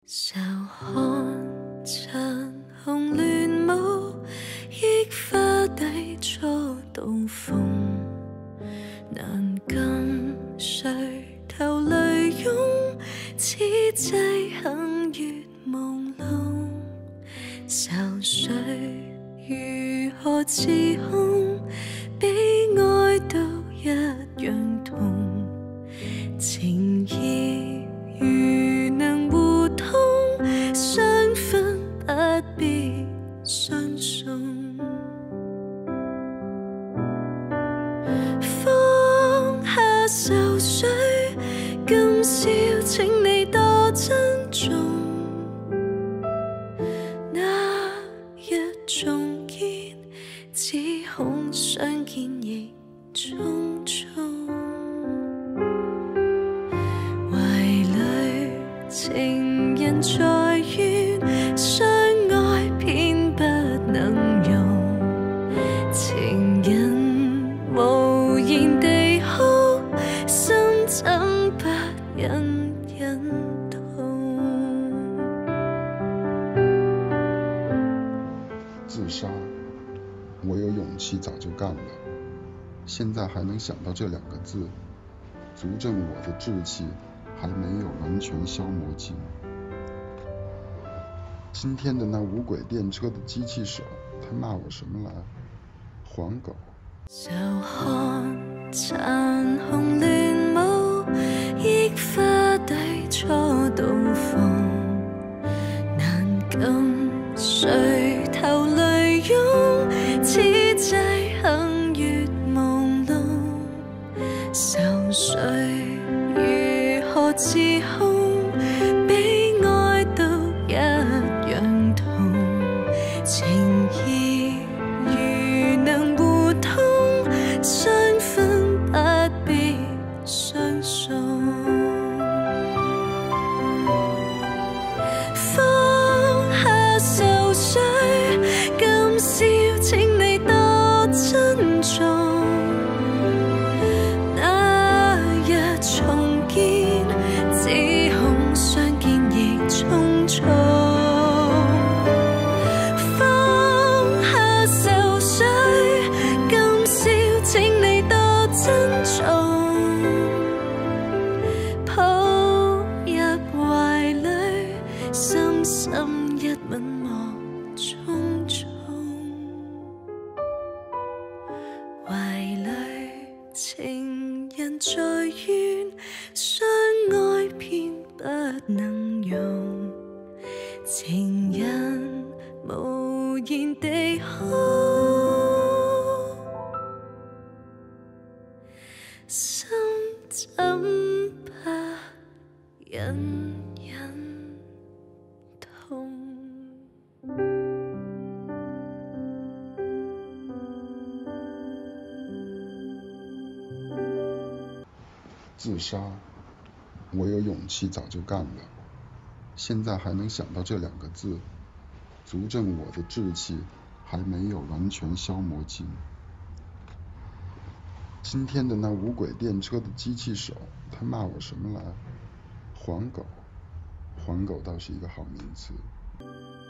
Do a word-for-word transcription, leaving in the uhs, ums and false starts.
愁看殘紅亂舞，憶花底初到逢，難禁垂頭淚湧，此際幸月朦朧，愁緒如何自控，悲哀都一樣痛，情意如能互通，相分不必相送。放下愁緒，今宵請你多珍重，那日重見，只恐相見亦匆匆。情人在怨，相愛偏不能容，情人無言地哭，心怎不隱隱痛。 自殺，我有勇氣早就幹了，現在還能想到這兩個字，足證我的志氣還沒有完全消磨盡。今天的那無軌電車的機器手，他罵我什麼來？黃狗。 就看殘紅亂舞，憶花底初到逢，難禁垂頭淚湧，此際幸月朦朧，愁緒如何自控，悲哀都一樣痛，情意如能互通，相分不必相送。放下愁緒，今宵請你多珍重，那日重見，只恐相見亦匆匆。放下愁緒，今宵請你多珍重，抱入懷裡，深深一吻莫匆匆。懷裡情人在怨，相愛偏不能容，情人無言地哭，心怎不隱隱痛。 自殺，我有勇氣早就幹了，現在還能想到這兩個字，足證我的志氣還沒有完全消磨盡。今天的那無軌電車的機器手，他罵我什麼來？黃狗。黃狗倒是一個好名詞。